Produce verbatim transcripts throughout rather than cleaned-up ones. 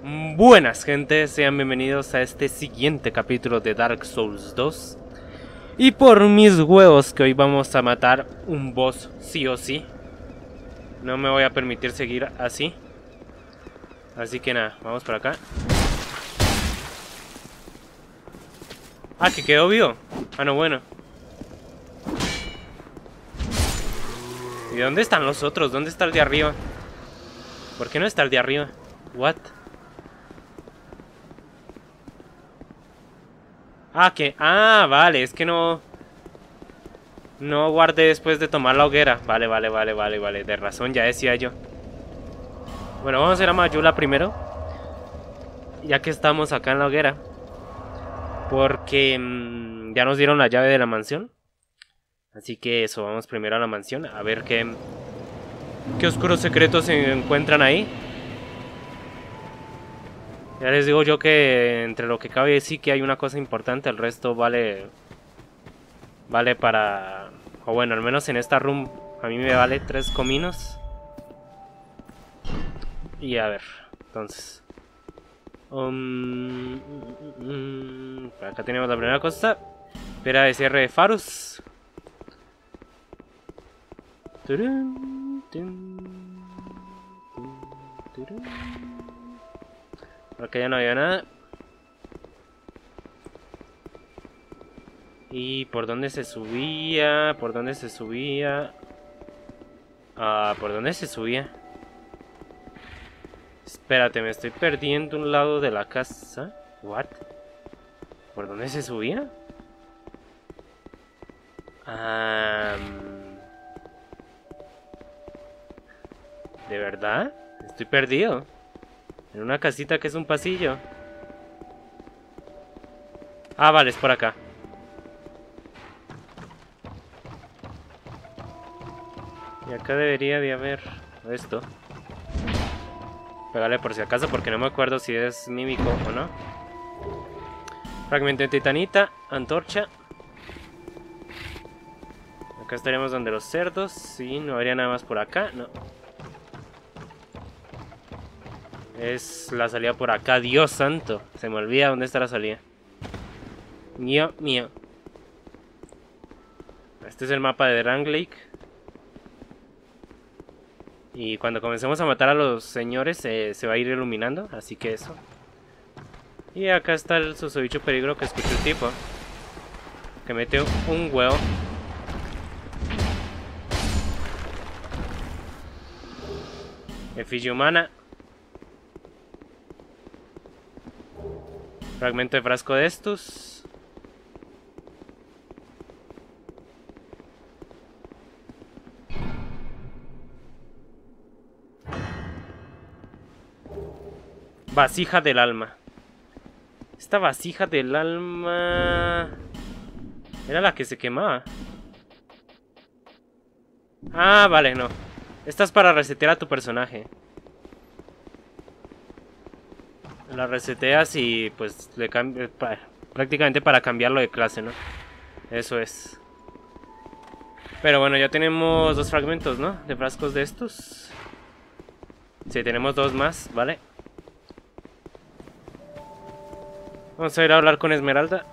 Buenas gente, sean bienvenidos a este siguiente capítulo de Dark Souls dos. Y por mis huevos que hoy vamos a matar un boss sí o sí. No me voy a permitir seguir así. Así que nada, vamos por acá. Ah, que quedó vivo. Ah, no, bueno. ¿Y dónde están los otros? ¿Dónde está el de arriba? ¿Por qué no está el de arriba? What? Ah, que... Ah, vale, es que no... No guardé después de tomar la hoguera. Vale, vale, vale, vale, vale. De razón, ya decía yo. Bueno, vamos a ir a Majula primero. Ya que estamos acá en la hoguera. Porque mmm, ya nos dieron la llave de la mansión. Así que eso, vamos primero a la mansión. A ver qué... qué oscuros secretos se encuentran ahí. Ya les digo yo que entre lo que cabe sí que hay una cosa importante. El resto vale... Vale para... O bueno, al menos en esta room a mí me vale tres cominos. Y a ver, entonces... Um, um, por acá tenemos la primera cosa. Espera de cierre de faros. Por acá ya no había nada. ¿Y por dónde se subía? ¿Por dónde se subía? Ah, ¿por dónde se subía? Espérate, me estoy perdiendo un lado de la casa. What? ¿Por dónde se subía? Ah... ¿De verdad? Estoy perdido. En una casita que es un pasillo. Ah, vale, es por acá. Y acá debería de haber esto. Pégale por si acaso, porque no me acuerdo si es mímico o no. Fragmento de titanita, antorcha. Acá estaríamos donde los cerdos. Sí, no habría nada más por acá, no. Es la salida por acá, Dios santo. Se me olvida dónde está la salida. Mío, mío. Este es el mapa de Drangleic. Y cuando comencemos a matar a los señores eh, se va a ir iluminando, así que eso. Y acá está el susodicho peligro que escuchó el tipo. Que mete un huevo. Efigie humana. Fragmento de frasco de estos. Vasija del alma. Esta vasija del alma... Era la que se quemaba. Ah, vale, no. Esta es para resetear a tu personaje. La reseteas y pues le cambias... Prácticamente para cambiarlo de clase, ¿no? Eso es. Pero bueno, ya tenemos dos fragmentos, ¿no? De frascos de estos. Sí, tenemos dos más, ¿vale? Vamos a ir a hablar con Esmeralda.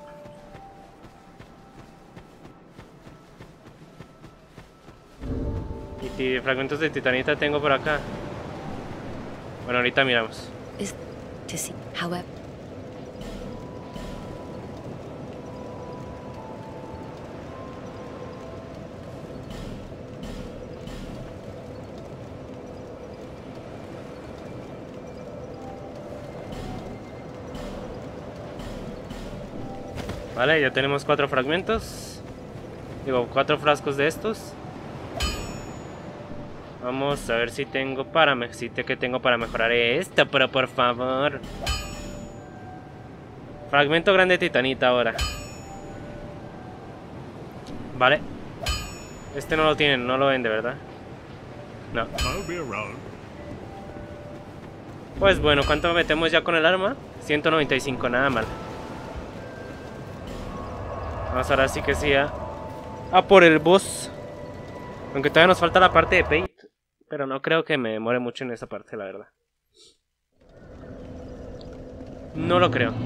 Y fragmentos de titanita tengo por acá. Bueno, ahorita miramos. Vale, ya tenemos cuatro fragmentos. Digo, cuatro frascos de estos. Vamos a ver si tengo para me si te que tengo para mejorar esto, pero por favor. Fragmento grande de titanita ahora. Vale. Este no lo tienen, no lo ven de verdad. No. Pues bueno, ¿cuánto metemos ya con el arma? ciento noventa y cinco, nada mal. Vamos ahora sí que sí a... a por el boss. Aunque todavía nos falta la parte de Paint. Pero no creo que me demore mucho en esa parte, la verdad. No lo creo.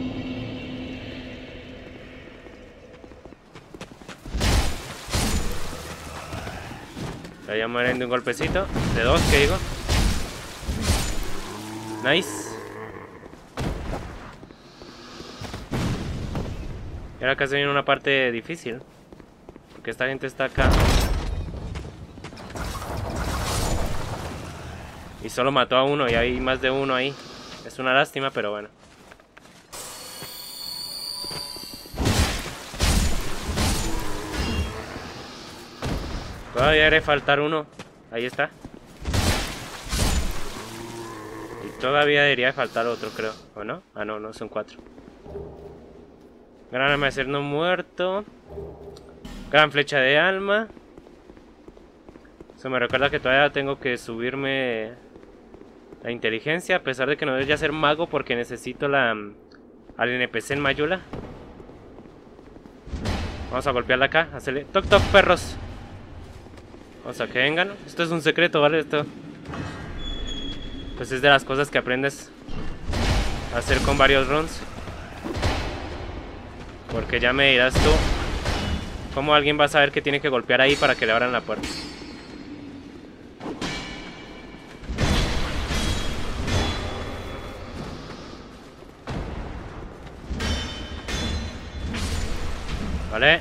Ya mueren de un golpecito. De dos, que digo. Nice. Y ahora acá se viene una parte difícil. Porque esta gente está acá. Y solo mató a uno y hay más de uno ahí. Es una lástima, pero bueno. Todavía debe faltar uno. Ahí está. Y todavía debería faltar otro, creo. ¿O no? Ah, no, no, son cuatro. Gran amanecer no muerto. Gran flecha de alma. Eso me recuerda que todavía tengo que subirme la inteligencia, a pesar de que no debería ser mago porque necesito la al N P C en Mayula. Vamos a golpearla acá, hacerle toc toc, perros. Vamos a que vengan. Esto es un secreto, ¿vale? Esto pues es de las cosas que aprendes a hacer con varios runs. Porque ya me dirás tú cómo alguien va a saber que tiene que golpear ahí para que le abran la puerta. Vale.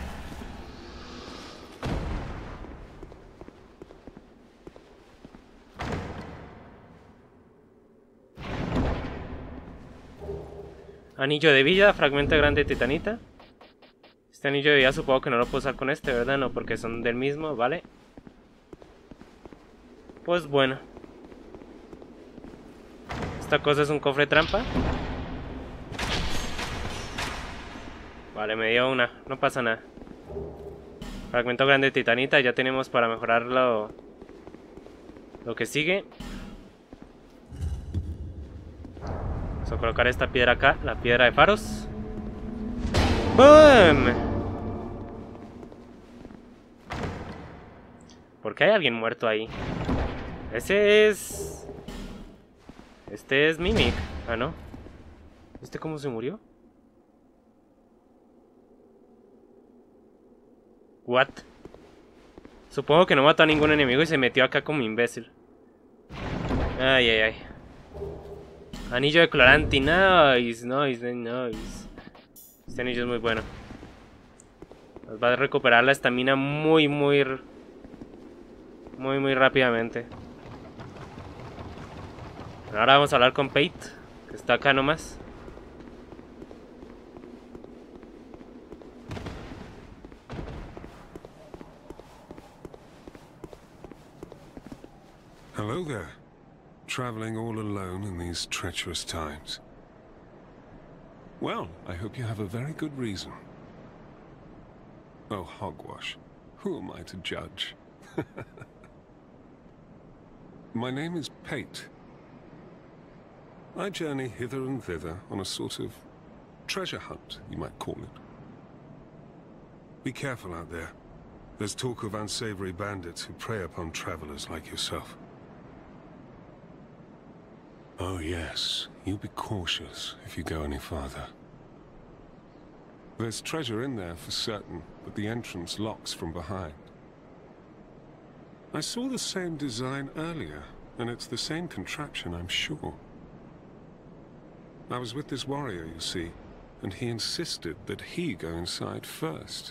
Anillo de vida, fragmento grande de titanita. Este anillo de vida supongo que no lo puedo usar con este, ¿verdad? No, porque son del mismo, ¿vale? Pues bueno. Esta cosa es un cofre trampa. Vale, me dio una, no pasa nada. Fragmento grande de titanita, ya tenemos para mejorarlo. Lo que sigue. Vamos a colocar esta piedra acá, la piedra de faros. ¡Boom! ¿Por qué hay alguien muerto ahí? Ese es... Este es Mimic. Ah, no. ¿Este cómo se murió? What? Supongo que no mató a ningún enemigo y se metió acá como imbécil. Ay, ay, ay. Anillo de Cloranti. Nice, nice, nice. Este anillo es muy bueno. Nos va a recuperar la estamina muy, muy... Muy, muy rápidamente. Ahora vamos a hablar con Pate, que está acá nomás. Hello there. Traveling all alone in these treacherous times. Well, I hope you have a very good reason. Oh, hogwash. Who am I to judge? My name is Pate. I journey hither and thither on a sort of treasure hunt, you might call it. Be careful out there. There's talk of unsavory bandits who prey upon travelers like yourself. Oh yes, you be cautious if you go any farther. There's treasure in there for certain, but the entrance locks from behind. I saw the same design earlier, and it's the same contraption, I'm sure. I was with this warrior, you see, and he insisted that he go inside first.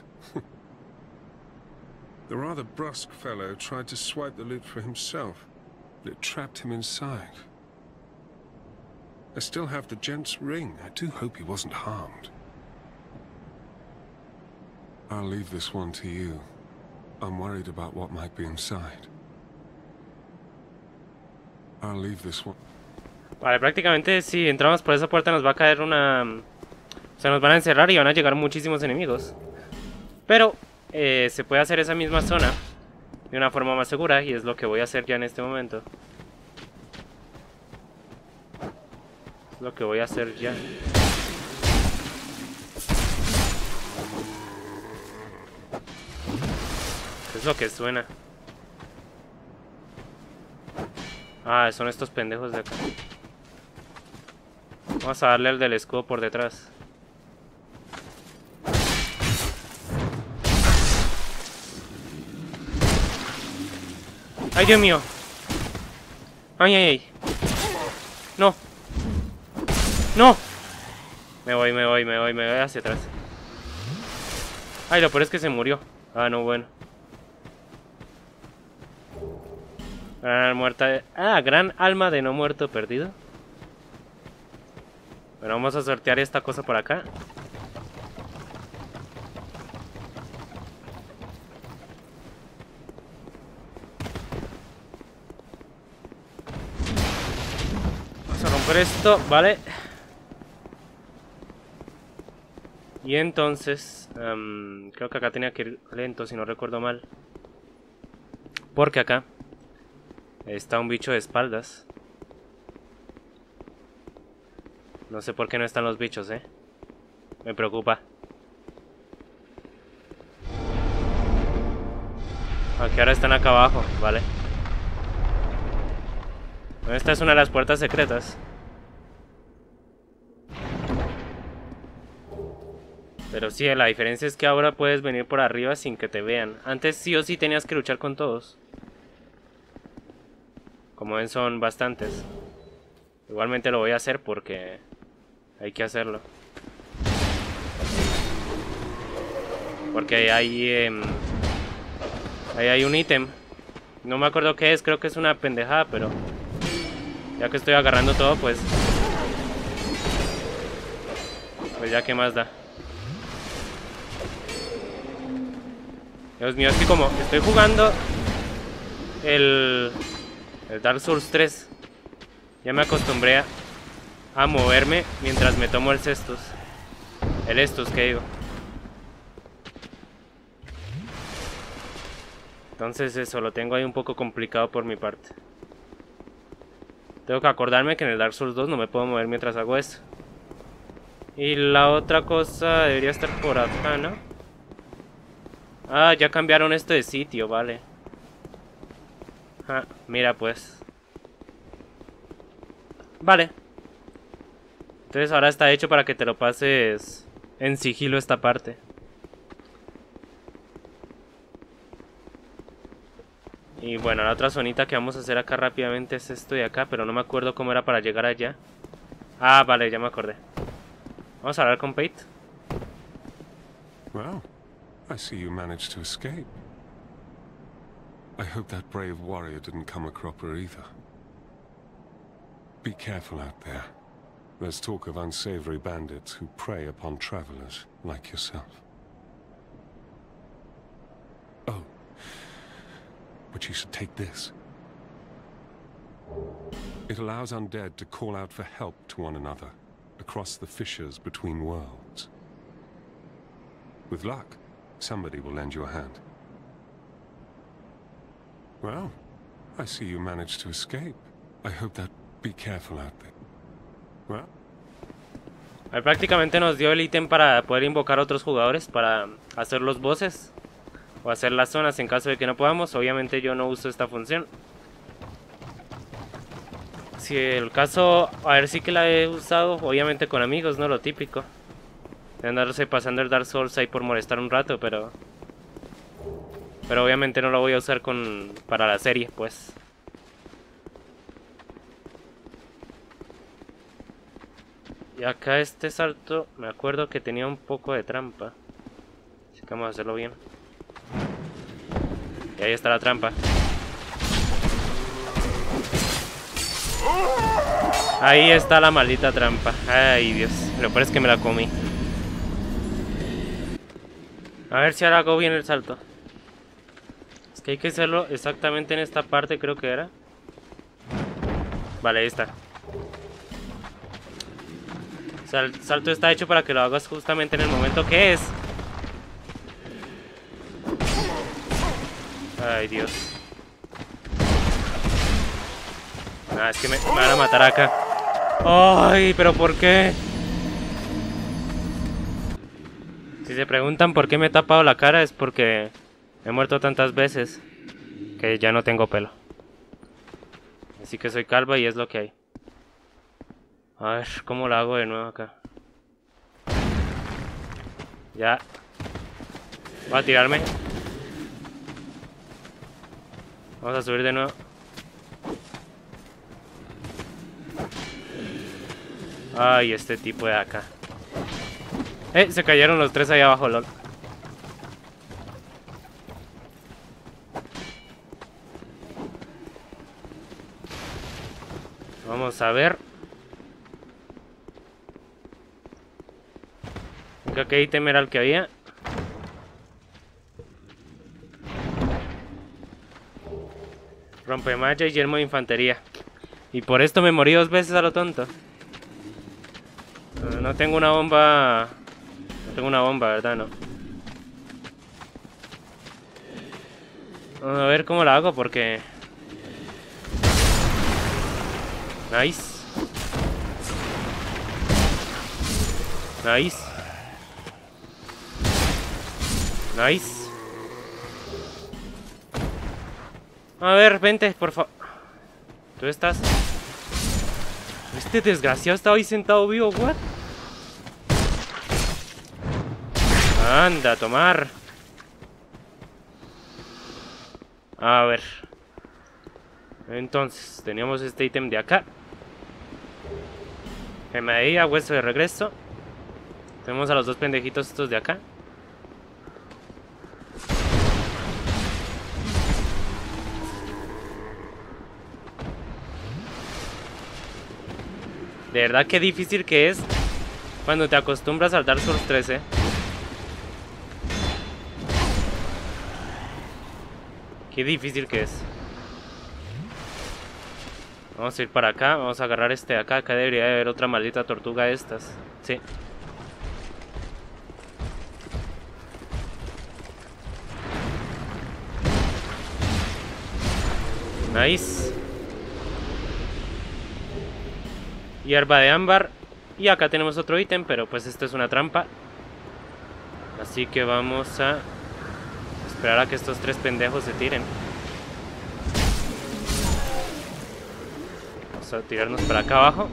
The rather brusque fellow tried to swipe the loot for himself, but it trapped him inside. I still have the gent's ring. I do hope he wasn't harmed. I'll leave this one to you. I'm worried about what might be inside. I'll leave this one. Vale, prácticamente si entramos por esa puerta nos va a caer una... O sea, nos van a encerrar y van a llegar muchísimos enemigos. Pero eh, se puede hacer esa misma zona de una forma más segura y es lo que voy a hacer ya en este momento. Es lo que voy a hacer ya. Es lo que suena. Ah, son estos pendejos de acá. Vamos a darle el del escudo por detrás. ¡Ay, Dios mío! ¡Ay, ay, ay! ¡No! ¡No! Me voy, me voy, me voy, me voy hacia atrás. ¡Ay, lo peor es que se murió! Ah, no, bueno. Gran muerta de... Ah, gran alma de no muerto perdido. Bueno, vamos a sortear esta cosa por acá. Vamos a romper esto, ¿vale? Y entonces... Um, creo que acá tenía que ir lento, si no recuerdo mal. Porque acá está un bicho de espaldas. No sé por qué no están los bichos, eh. Me preocupa. Aquí ahora están acá abajo, vale. Esta es una de las puertas secretas. Pero sí, la diferencia es que ahora puedes venir por arriba sin que te vean. Antes sí o sí tenías que luchar con todos. Como ven, son bastantes. Igualmente lo voy a hacer porque hay que hacerlo. Porque ahí eh, ahí hay un ítem. No me acuerdo qué es, creo que es una pendejada, pero ya que estoy agarrando todo, pues Pues ya, ¿qué más da? Dios mío, es que como estoy jugando el, el Dark Souls tres, ya me acostumbré a, a moverme mientras me tomo el cestus. El estus, que digo. Entonces eso, lo tengo ahí un poco complicado por mi parte. Tengo que acordarme que en el Dark Souls dos no me puedo mover mientras hago eso. Y la otra cosa debería estar por acá, ¿no? Ah, ya cambiaron esto de sitio, vale. Ah, mira pues. Vale. Entonces ahora está hecho para que te lo pases en sigilo esta parte. Y bueno, la otra zonita que vamos a hacer acá rápidamente es esto de acá, pero no me acuerdo cómo era para llegar allá. Ah, vale, ya me acordé. Vamos a hablar con Pate. Well, I see you managed to escape. I hope that brave warrior didn't come a cropper either. Be careful out there. There's talk of unsavory bandits who prey upon travelers like yourself. Oh, but you should take this. It allows undead to call out for help to one another across the fissures between worlds. With luck, somebody will lend you a hand. Well, I see you managed to escape. I hope that... Be careful out there. Well. A ver, prácticamente nos dio el ítem para poder invocar a otros jugadores para hacer los bosses o hacer las zonas en caso de que no podamos. Obviamente yo no uso esta función. Si el caso, a ver, sí que la he usado, obviamente con amigos, no lo típico de andarse pasando el Dark Souls ahí por molestar un rato, pero pero obviamente no lo voy a usar con para la serie, pues. Y acá este salto, me acuerdo que tenía un poco de trampa. Así que vamos a hacerlo bien. Y ahí está la trampa. Ahí está la maldita trampa. Ay, Dios. Lo peor es que me la comí. A ver si ahora hago bien el salto. Es que hay que hacerlo exactamente en esta parte, creo que era. Vale, ahí está. O sea, el salto está hecho para que lo hagas justamente en el momento que es. Ay, Dios. Ah, es que me, me van a matar acá. Ay, pero ¿por qué? Si se preguntan por qué me he tapado la cara es porque he muerto tantas veces que ya no tengo pelo. Así que soy calva y es lo que hay. A ver, ¿cómo la hago de nuevo acá? Ya. Voy a tirarme. Vamos a subir de nuevo. Ay, este tipo de acá. Eh, se cayeron los tres ahí abajo, lol. Vamos a ver. ¿Qué ítem era el que había? Rompemalla y yelmo de infantería. Y por esto me morí dos veces a lo tonto. No, no tengo una bomba. No tengo una bomba, ¿verdad? No. Vamos a ver cómo la hago porque... Nice. Nice. Nice. A ver, vente, por favor. ¿Tú estás? Este desgraciado estaba ahí sentado vivo, what? Anda, a tomar. A ver. Entonces, teníamos este ítem de acá. Gema de ida, hueso de regreso. Tenemos a los dos pendejitos estos de acá. De verdad que difícil que es cuando te acostumbras al Dark Souls tres, eh. Qué difícil que es. Vamos a ir para acá, vamos a agarrar este de acá. Acá debería de haber otra maldita tortuga de estas. Sí. Nice. Hierba de ámbar. Y acá tenemos otro ítem, pero pues esto es una trampa. Así que vamos a esperar a que estos tres pendejos se tiren. Vamos a tirarnos para acá abajo.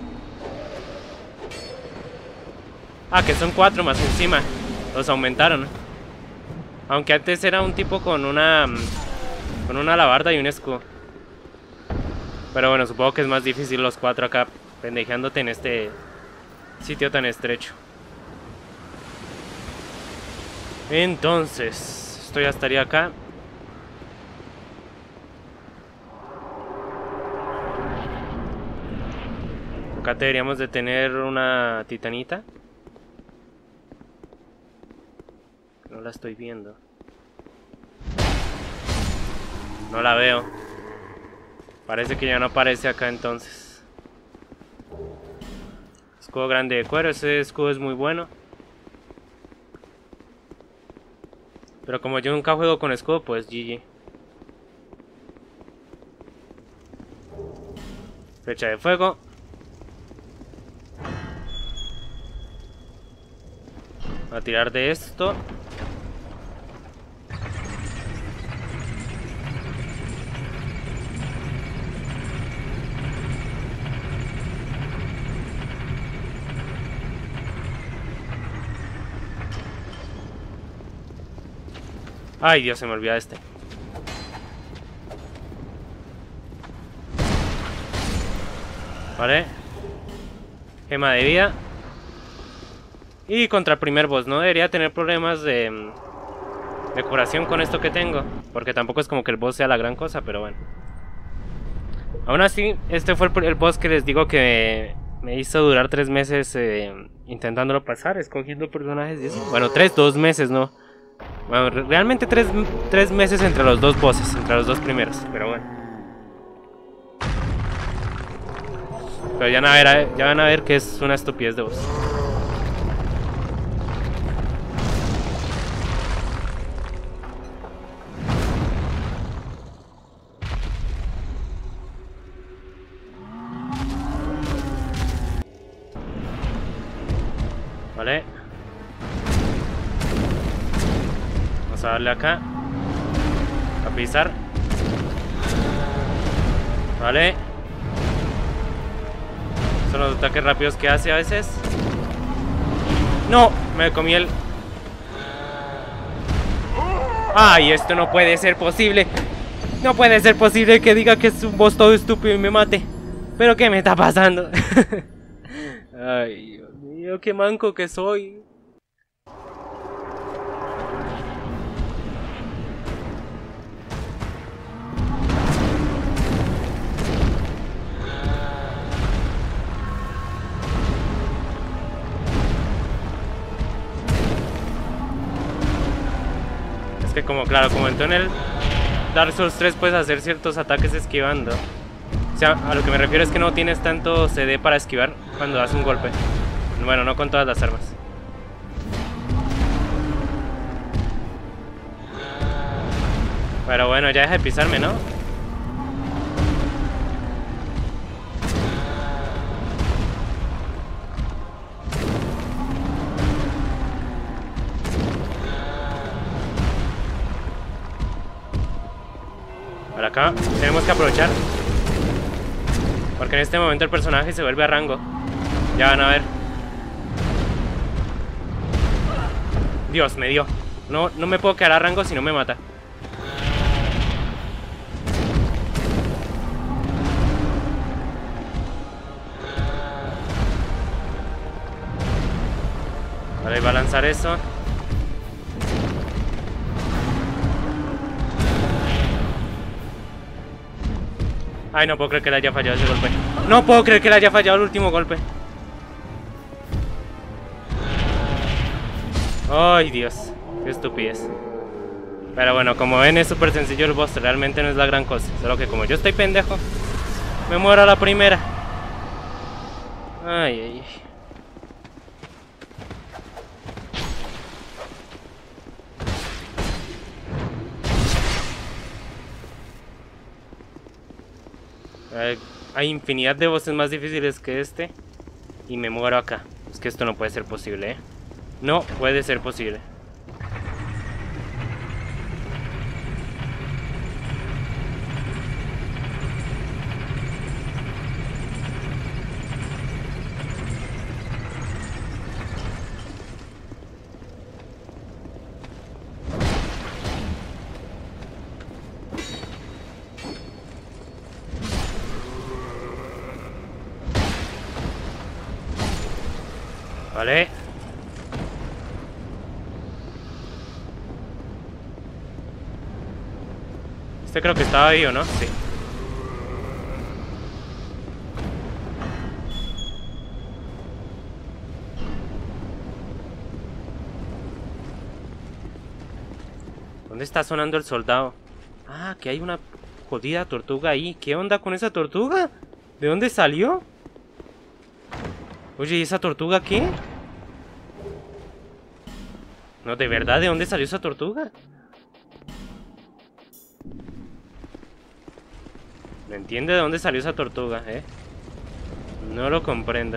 Ah, que son cuatro más encima. Los aumentaron. Aunque antes era un tipo con una con una alabarda y un escudo. Pero bueno, supongo que es más difícil los cuatro acá pendejeándote en este sitio tan estrecho. Entonces, esto ya estaría acá. Acá deberíamos de tener una titanita. No la estoy viendo. No la veo. Parece que ya no aparece acá entonces. Escudo grande de cuero, ese escudo es muy bueno. Pero como yo nunca juego con escudo, pues G G. Flecha de fuego. Voy a tirar de esto. Ay, Dios, se me olvida este. Vale. Gema de vida. Y contra el primer boss. No debería tener problemas de, de curación con esto que tengo. Porque tampoco es como que el boss sea la gran cosa, pero bueno. Aún así, este fue el, el boss que les digo que me, me hizo durar tres meses eh, intentándolo pasar, escogiendo personajes y eso. Bueno, tres, dos meses, ¿no? Bueno, realmente tres, tres meses entre los dos bosses, entre los dos primeros, pero bueno. Pero ya van a ver, ya van a ver que es una estupidez de boss. Vale. Vamos a darle acá. A pisar. Vale. Son los ataques rápidos que hace a veces. ¡No! Me comí el... ¡Ay! Esto no puede ser posible. No puede ser posible que diga que es un boss todo estúpido y me mate. ¿Pero qué me está pasando? Ay, Dios mío, qué manco que soy. Es que como, claro, como entró en el Dark Souls tres puedes hacer ciertos ataques esquivando. O sea, a lo que me refiero es que no tienes tanto C D para esquivar cuando das un golpe. Bueno, no con todas las armas. Pero bueno, ya deja de pisarme, ¿no? Para acá tenemos que aprovechar, porque en este momento el personaje se vuelve a rango. Ya van a ver. Dios, me dio. No, no me puedo quedar a rango si no me mata. Vale, va a lanzar eso. Ay, no puedo creer que le haya fallado ese golpe. No puedo creer que le haya fallado el último golpe. Ay, Dios. Qué estupidez. Pero bueno, como ven es súper sencillo el boss. Realmente no es la gran cosa. Solo que como yo estoy pendejo, me muero a la primera. Ay, ay, ay. Hay infinidad de bosses más difíciles que este. Y me muero acá. Es que esto no puede ser posible, ¿eh? No puede ser posible. Vale. Este creo que estaba ahí, ¿o no? Sí. ¿Dónde está sonando el soldado? Ah, que hay una jodida tortuga ahí. ¿Qué onda con esa tortuga? ¿De dónde salió? Oye, ¿y esa tortuga qué? No, de verdad, ¿de dónde salió esa tortuga? No entiende de dónde salió esa tortuga, ¿eh? No lo comprenda.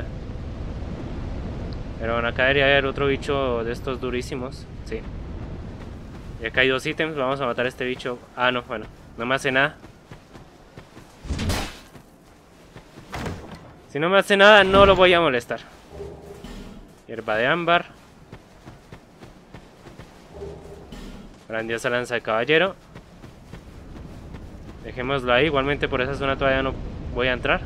Pero bueno, acá debería haber otro bicho de estos durísimos. Sí. Y acá hay dos ítems, vamos a matar a este bicho. Ah, no, bueno, no me hace nada. Si no me hace nada, no lo voy a molestar. Hierba de ámbar. Grandiosa lanza de caballero. Dejémoslo ahí, igualmente por esa zona todavía no voy a entrar.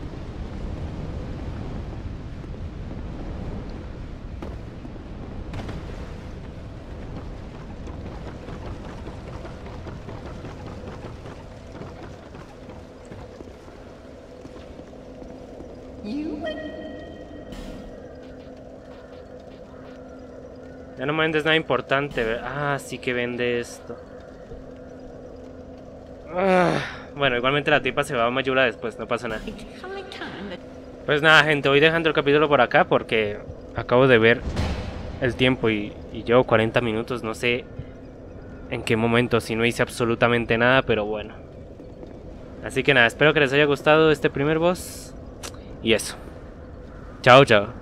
Ya no me vendes nada importante. Ah, sí que vende esto. Ah, bueno, igualmente la tipa se va a Mayula después, no pasa nada. Pues nada, gente, voy dejando el capítulo por acá porque acabo de ver el tiempo y, y llevo cuarenta minutos. No sé en qué momento, si no hice absolutamente nada, pero bueno. Así que nada, espero que les haya gustado este primer boss. Y eso. Chao, chao.